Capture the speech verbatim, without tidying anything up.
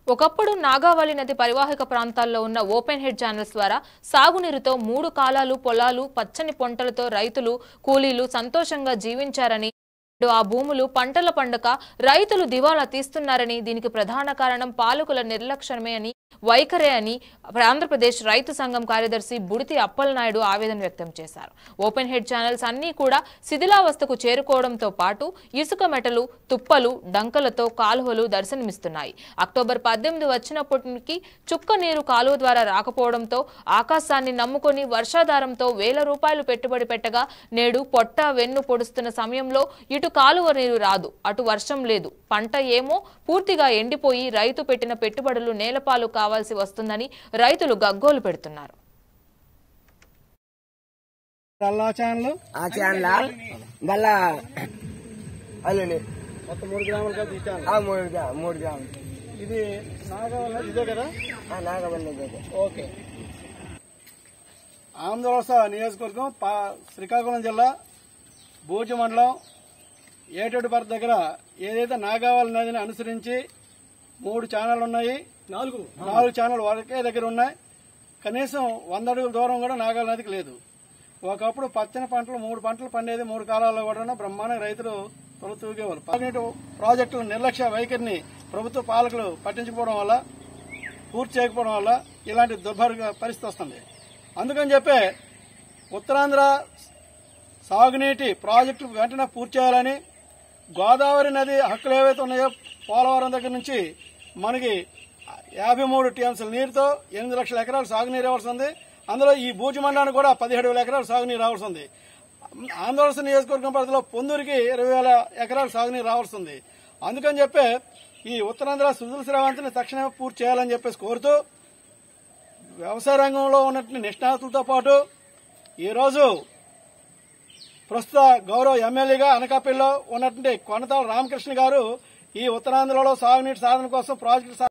ఒకప్పుడు నాగావళి నది పరివాహక ప్రాంతాల్లో ఉన్న ఓపెన్ హెడ్ ఛానల్స్ ద్వారా సాగునీరుతో మూడు కాలాలు పొలాలు పచ్చని పొంటలతో రైతులు కూలీలు సంతోషంగా జీవించారని ఆ భూములు పంటల పండక రైతులు దివాలా తీస్తున్నారని దీనికి ప్రధాన కారణం పాలకుల నిర్లక్ష్యమే అని వైఖరే అని ఆంధ్రప్రదేశ్ రైతు సంఘం కార్యదర్శి బుడితి అప్పలనాయుడు ఆవేదన వ్యక్తం చేశారు. ఓపెన్ హెడ్ ఛానల్స్ అన్నీ కూడా శిథిలావస్థకు చేరుకోవడంతో పాటు ఇసుక మెటలు తుప్పలు డంకలతో కాలువలు దర్శనమిస్తున్నాయి. అక్టోబర్ పద్దెనిమిది వచ్చినప్పటికీ చుక్క నీరు కాలువ ద్వారా రాకపోవడంతో ఆకాశాన్ని నమ్ముకొని వర్షాధారంతో వేల రూపాయలు పెట్టుబడి పెట్టగా నేడు పొట్ట వెన్ను పొడుస్తున్న సమయంలో ఇటు కాలువ నీరు రాదు, అటు వర్షం లేదు, పంట ఏమో పూర్తిగా ఎండిపోయి రైతు పెట్టిన పెట్టుబడులు నేలపాలు కావాల్సి వస్తుందని రైతులు గగ్గోలు పెడుతున్నారు. ఆంధ్రవలస నియోజకవర్గం శ్రీకాకుళం జిల్లా బూజు మండలం ఏటేడుపర్తి దగ్గర ఏదైతే నాగావళి నదిని అనుసరించి మూడు ఛానళ్లు ఉన్నాయి. నాలుగు నాలుగు ఛానల్ ఒకే దగ్గర ఉన్నాయి. కనీసం వంద అడుగుల దూరం కూడా నాగావళి నదికి లేదు. ఒకప్పుడు పచ్చని పంటలు మూడు పంటలు పండేది మూడు కాలాల్లో కూడా బ్రహ్మాండ రైతులు తొలి తూగేవారు. పార్లమెంటు ప్రాజెక్టుల నిర్లక్ష్య వైఖరిని ప్రభుత్వ పాలకులు పట్టించుకోవడం వల్ల పూర్తి చేయకపోవడం వల్ల ఇలాంటి దుర్భర పరిస్థితి వస్తుంది. అందుకని చెప్పే ఉత్తరాంధ్ర సాగునీటి ప్రాజెక్టు వెంటనే పూర్తి చేయాలని గోదావరి నది హక్కులు ఏవైతే ఉన్నాయో పోలవరం దగ్గర నుంచి మనకి యాభై మూడు టీఎంసీల నీరుతో ఎనిమిది లక్షల ఎకరాలు సాగునీరు రావాల్సి ఉంది. అందులో ఈ బూజు మండలానికి కూడా పదిహేడు వేల ఎకరాలు సాగునీరు రావాల్సి ఉంది. ఆంధ్రప్రదేశ్ నియోజకవర్గం పరిధిలో పొందూరికి ఇరవై వేల ఎకరాలు సాగునీరు రావాల్సి ఉంది. అందుకని చెప్పి ఈ ఉత్తరాంధ్ర సుజల శ్రావంతిని తక్షణమే పూర్తి చేయాలని చెప్పేసి కోరుతూ వ్యవసాయ రంగంలో ఉన్నటువంటి నిష్ణాతులతో పాటు ఈరోజు ప్రస్తుత గౌరవ ఎమ్మెల్యేగా అనకాపల్లిలో ఉన్నటువంటి కొనతాల రామకృష్ణ గారు ఈ ఉత్తరాంధ్రలో సాగునీటి సాధన కోసం ప్రాజెక్టు